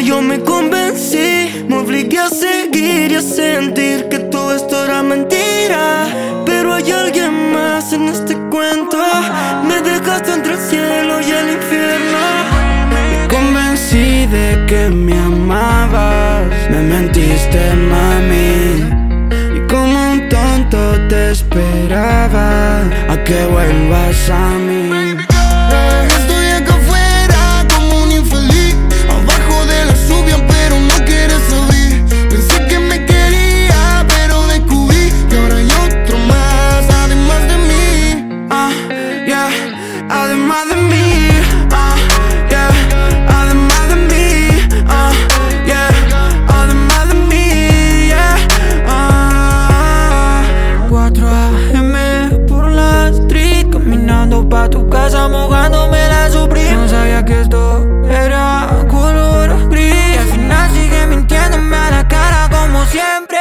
yo me convencí, me obligué a seguir y a sentir que todo esto era mentira. Pero hay alguien más en este cuento, me dejaste entre el cielo y el infierno. Me convencí de que me amabas, me mentiste, mami, y como un tonto te esperaba a que vuelvas a mí. Estoy acá afuera como un infeliz, abajo de la lluvia pero no quieres salir. Pensé que me quería pero descubrí que ahora hay otro más además de mí. Yeah, además de mí. Yeah, además de mí. Yeah, además de mí. Yeah. 4 AM por la street, caminando pa' tu casa mojándome la Supreme. No sabía que esto era color gris, y al final sigue mintiéndome a la cara como siempre.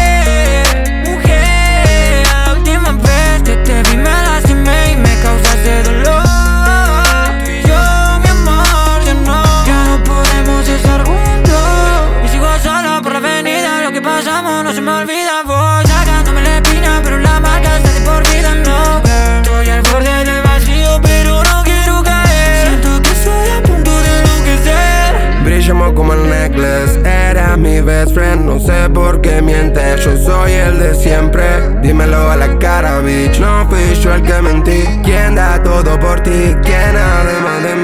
Mujer, la última vez que te vi me lastimé y me causaste dolor. Tú y yo, mi amor, ya no podemos estar juntos. Y sigo solo por la avenida, lo que pasamos no se me olvida. Voy sacándome la espina, pero la marca está de por vida, no, girl. Estoy al borde del vacío, pero no quiero caer. Siento que estoy a punto de enloquecer. Brillamos como el necklace, era mi best friend. No sé por qué mientes, yo soy el de siempre. Dímelo a la cara, bitch, no fui yo el que mentí. ¿Quién da todo por ti? ¿Quién además de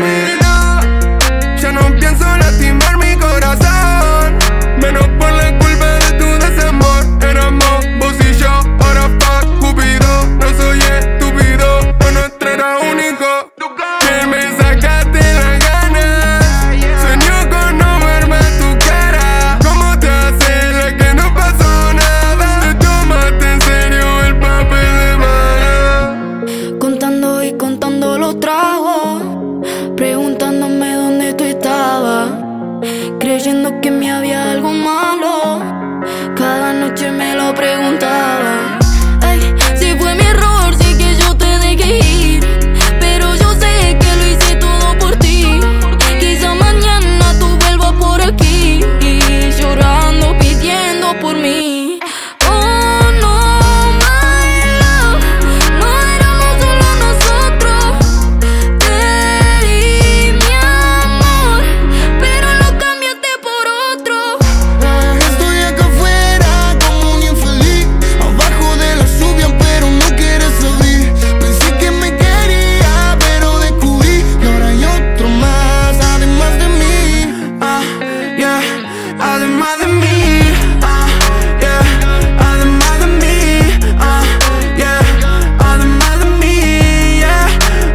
mí? Ya no pienso lastimar mi corazón, menos por la culpa de tu desamor. Éramos vos y yo, ahora fuck Cupido. No soy estúpido, lo nuestro era único. Que me sacaste la gana, sueño con no verme tu cara. ¿Cómo te haces la que no pasó nada? Te tomaste en serio el papel de mala. Contando y contando los tragos, preguntándome dónde tú estabas, creyendo que me había algo malo. Cada noche me lo preguntaba. Ay, si fue mi error, sí que yo te dejé ir, pero yo sé que lo hice todo por ti. Quizá mañana tú vuelvas por aquí, llorando, pidiendo por mí. Oh no, my love, no éramos solo nosotros. Te di mi amor, pero lo cambiaste por otro. Estoy acá afuera como un infeliz, abajo de la lluvia pero no quieres salir. Pensé que me quería pero descubrí que ahora hay otro más además de mí. Yeah, además de mí. Yeah, además de mí. Yeah, además de mí. Yeah.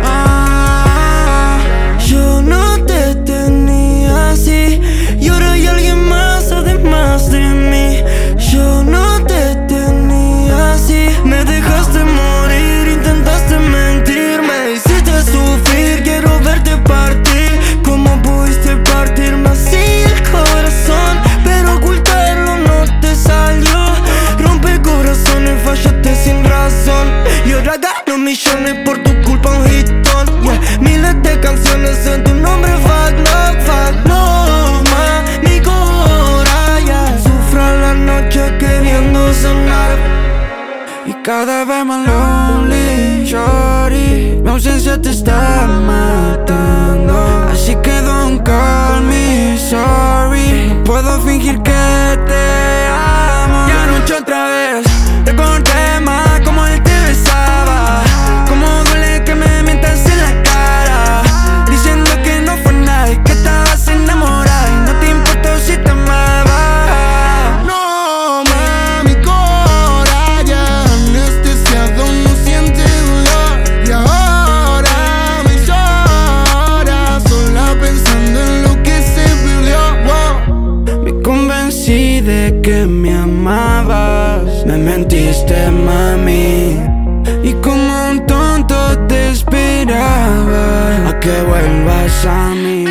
Yo no te tenía así, y ahora hay alguien más además de mí. Yo no te tenía así, me dejaste morir, intentaste mentir, me hiciste sufrir, quiero verte partir. ¿Cómo pudiste partirme así el corazón? Pero ocultarlo no te salió. Rompe corazones, fallaste sin razón, y ahora gano millones por tu culpa, un hitón. Yeah, miles de canciones en tu nombre, fuck no, ma, mi cora, yeah. Sufra la noche queriendo sonar, y cada vez más lonely, shorty. Mi ausencia te está matando, así que don't call me sorry. No puedo fingir que te amo. Y anoche otra vez recordé más como él te besaba, como duele que me mientas en la cara, diciendo que no fue nada y que estabas enamorada y no te importó si te amaba. No, mami, cora ya anestesiado, no siente dolor, y ahora me llora sola pensando en lo que se perdió. Wow. Me convencí de que me amabas, me mentiste, mami, y como un tonto te esperaba a que vuelvas a mí.